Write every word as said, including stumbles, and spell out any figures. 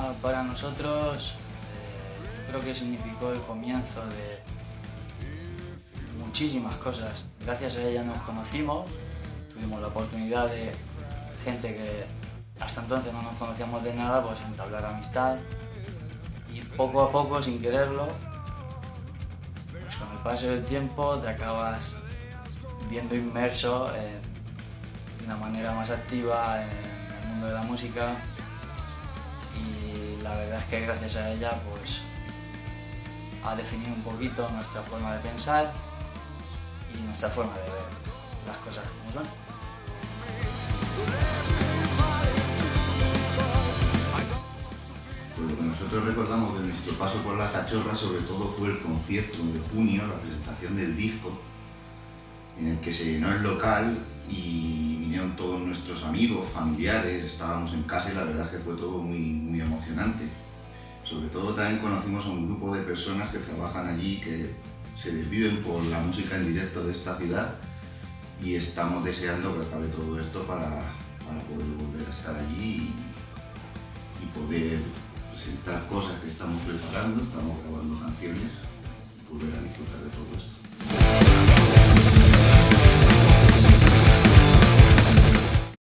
ella para nosotros eh, yo creo que significó el comienzo de muchísimas cosas. Gracias a ella nos conocimos, tuvimos la oportunidad de gente que hasta entonces no nos conocíamos de nada, pues entablar amistad y poco a poco, sin quererlo, pues con el paso del tiempo te acabas viendo inmerso en, de una manera más activa en el mundo de la música y la verdad es que gracias a ella pues ha definido un poquito nuestra forma de pensar y nuestra forma de ver las cosas como son. Pues lo que nosotros recordamos de nuestro paso por La Cachorra sobre todo fue el concierto de junio, la presentación del disco, en el que se llenó el local y vinieron todos nuestros amigos, familiares, estábamos en casa y la verdad es que fue todo muy, muy emocionante. Sobre todo también conocimos a un grupo de personas que trabajan allí, que se desviven por la música en directo de esta ciudad y estamos deseando que acabe todo esto para, para poder volver a estar allí y, y poder presentar cosas que estamos preparando, estamos grabando canciones y volver a disfrutar de todo esto.